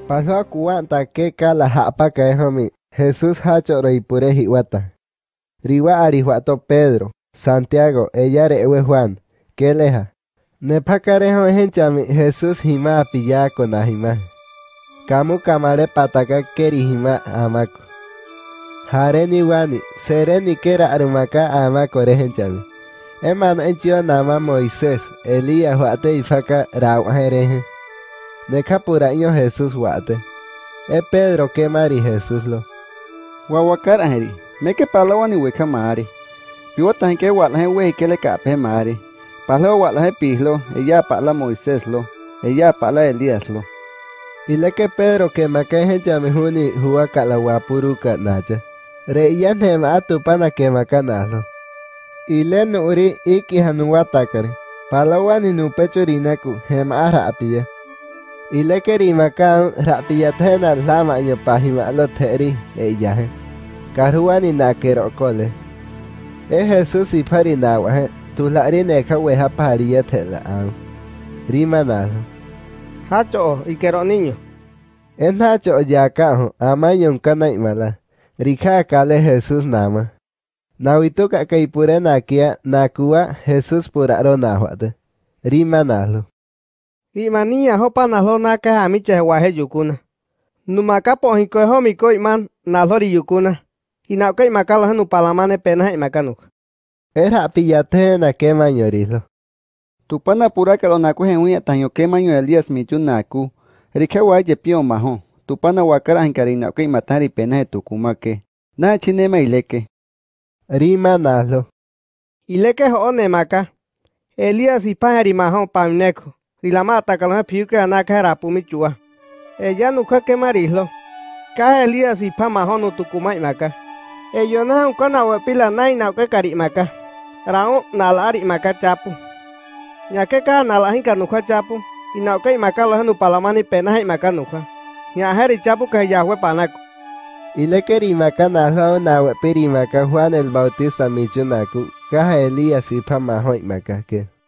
Pasó a cuanta que cala japa que homi. Jesús hacho reipure hiwata. Riwa arihuato Pedro, Santiago, ella rewe Juan. ¿Qué leja? Nepacarejo henchami Jesús hima pilla con ahima. Kamu kamare pataka keri hima amako. Hare ni wani, sere ni kera arumaka amako rehenchami. Emano enchio nama Moisés, Elías huate ifaka raujereje. Nekapuraño Jesús huate. Pedro que mari Jesús lo. Wawakar aheri, me que palawani weka mari. Piwata que wala we que le cape mari. Palo wala pislo, ella pala Moisés lo, ella pala Elías lo. Y le que Pedro que makeje jamehuni huwa kalawapuru nacha. Reiyan hema atupana que makanalo. Y le nuri iki hanuwatakari. Palawani nu pechorinaku hema arapia. Y le que rimakan rapiyatena lama yo pahima lo teri ella. Karuani nakero kole. Jesús y parinawa tu la rineka weja paria tela an. Rimanalo. Hacho y quiero niño. En hacho yakaho amayon kana imala. Rika kale Jesús nama. Nawituka kaipure nakia nakua Jesús puraro nahuate. Rimanalo. Y manía hopa nalo naka amiche wahe yukuna. Numaka pohiko homiko iman nalori yukuna. Y nauka makalo nu palamane pena imakanuk. Era pillatena que mañorilo. Tu pana pura que lo naku henui taño que maño Elías michu naku. Rika waje pio maho. Tu pana wakara encarina que matari pena tu kumake. Na chinema ileke. Rimanalo. Ileke ho nemaka. Elías y pahari maho pamneko. Rilamata kalona piuke anaka rapumichua. Ella nuka que marislo. Ka Elías y pamaho no tukumai maka. Ello na un kona wepila nai na ke kari maka. Rao nalari maka chapu. Ya que ka nalahinka nuka chapu. Y na ke maka lo nu palamani pena maka nuka. Ya heri chapu que ya fue panaco. Y le querimaka na wepiri maka Juan el Bautista michunaku. Ka Elías y pamaho maka que.